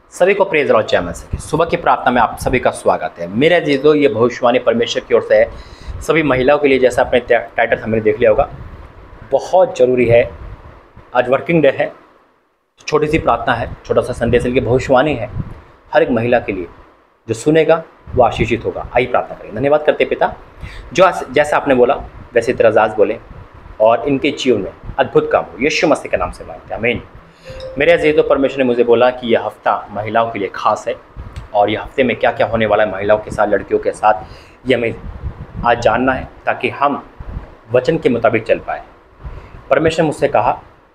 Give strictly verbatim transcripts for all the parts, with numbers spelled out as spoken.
सभी को प्रेज और जय मसीह की सुबह की प्रार्थना में आप सभी का स्वागत है। मेरे अजीजों, ये भविष्यवाणी परमेश्वर की ओर से है सभी महिलाओं के लिए। जैसा आपने टाइटल हमने देख लिया होगा, बहुत ज़रूरी है। आज वर्किंग डे है, छोटी सी प्रार्थना है, छोटा सा संदेश की भविष्यवाणी है हर एक महिला के लिए। जो सुनेगा वो आशीषित होगा। आइए प्रार्थना करें। धन्यवाद करते पिता, जो जैसा आपने बोला वैसे तरजाज बोले और इनके जीवन में अद्भुत काम हो। यीशु मसीह के नाम से मांगते हैं, आमीन। मेरे अजीजों, परमेश्वर ने मुझे बोला कि यह हफ्ता महिलाओं के लिए खास है और यह हफ्ते में क्या क्या होने वाला है महिलाओं के साथ, लड़कियों के साथ, ये हमें आज जानना है ताकि हम वचन के मुताबिक चल पाए। परमेश्वर ने मुझसे कहा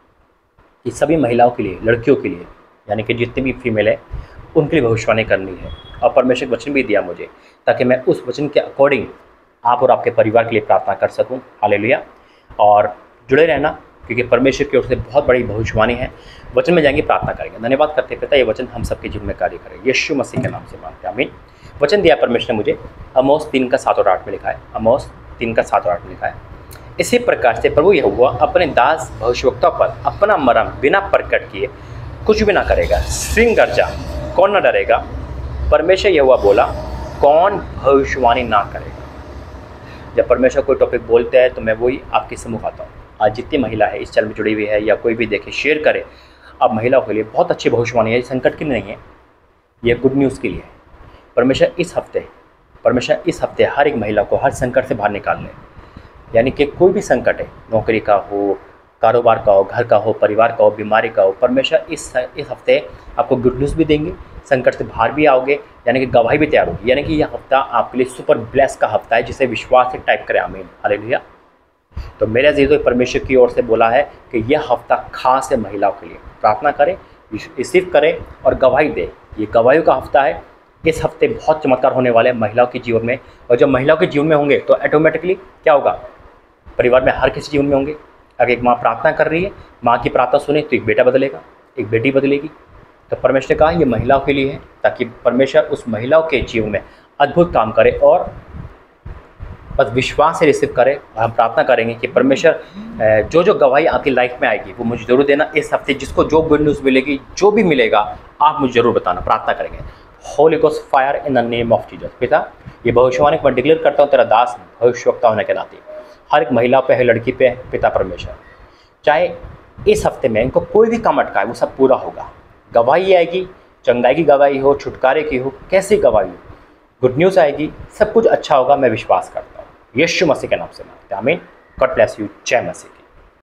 कि सभी महिलाओं के लिए, लड़कियों के लिए, यानी कि जितने भी फीमेल है उनके लिए भविष्यवाणी करनी है। और परमेश्वर ने वचन भी दिया मुझे ताकि मैं उस वचन के अकॉर्डिंग आप और आपके परिवार के लिए प्रार्थना कर सकूं। हालेलुया। और जुड़े रहना, क्योंकि परमेश्वर की ओर से बहुत बड़ी भविष्यवाणी है। वचन में जाएंगे, प्रार्थना करेंगे। धन्यवाद करते पिता, ये वचन हम सबके जीवन में कार्य करें। यीशु मसीह के नाम से मांगते हैं, आमीन। वचन दिया परमेश्वर ने मुझे, अमोस तीन का सात और आठ में लिखा है। अमोस तीन का सात और आठ में लिखा है, इसी प्रकार से प्रभु यहोवा अपने दास भविष्यवक्ता पर अपना मरम बिना प्रकट किए कुछ भी ना करेगा। सिंह गर्जा, कौन न डरेगा? परमेश्वर यहोवा बोला, कौन भविष्यवाणी ना करेगा? जब परमेश्वर कोई टॉपिक बोलते हैं तो मैं वही आपके सम्मुख आता हूँ। आज जितनी महिला है इस चैनल में जुड़ी हुई है या कोई भी देखे, शेयर करे। अब महिलाओं के लिए बहुत अच्छी भविष्यवाणी है, संकट की नहीं है, यह गुड न्यूज़ के लिए है। परमेश्वर इस हफ्ते परमेश्वर इस हफ्ते हर एक महिला को हर संकट से बाहर निकाल ले। यानी कि कोई भी संकट है, नौकरी का हो, कारोबार का हो, घर का हो, परिवार का हो, बीमारी का हो, परमेश्वर इस इस हफ्ते आपको गुड न्यूज़ भी देंगे, संकट से बाहर भी आओगे, यानी कि गवाही भी तैयार होगी। यानी कि यह हफ्ता आपके लिए सुपर ब्लेस का हफ्ता है, जिसे विश्वास से टाइप करें, आमीन, हालेलुया। तो मेरे अजीजों, परमेश्वर की ओर से बोला है कि यह हफ्ता खास है महिलाओं के लिए। प्रार्थना करें, रिसीव करें और गवाही दें। ये गवाहियों का हफ्ता है। इस हफ्ते बहुत चमत्कार होने वाले हैं महिलाओं के जीवन में। और जब महिलाओं के जीवन में होंगे तो ऑटोमेटिकली क्या होगा? परिवार में हर किसी जीवन में होंगे। अगर एक माँ प्रार्थना कर रही है, माँ की प्रार्थना सुने तो एक बेटा बदलेगा, एक बेटी बदलेगी। तो परमेश्वर ने कहा ये महिलाओं के लिए है, ताकि परमेश्वर उस महिलाओं के जीवन में अद्भुत काम करे। और बस विश्वास से रिसीव करें। हम प्रार्थना करेंगे कि परमेश्वर जो जो गवाही आपकी लाइफ में आएगी वो मुझे जरूर देना। इस हफ्ते जिसको जो गुड न्यूज़ मिलेगी, जो भी मिलेगा, आप मुझे जरूर बताना। प्रार्थना करेंगे। Holy Ghost fire in the name of Jesus. पिता, ये भविष्यवाणी को मैं डिक्लेयर करता हूँ तेरा दास भविष्यवक्ता होने के नाते हर एक महिला पे है, लड़की पे है। पिता परमेश्वर, चाहे इस हफ्ते में इनको कोई भी काम अटका है वो सब पूरा होगा। गवाही आएगी, चंगाई की गवाही हो, छुटकारे की हो, कैसी गवाही हो, गुड न्यूज़ आएगी, सब कुछ अच्छा होगा। मैं विश्वास करता हूँ। यीशु मसीह के नाम से मांगते हैं, आमीन। God bless you. जय मसीह।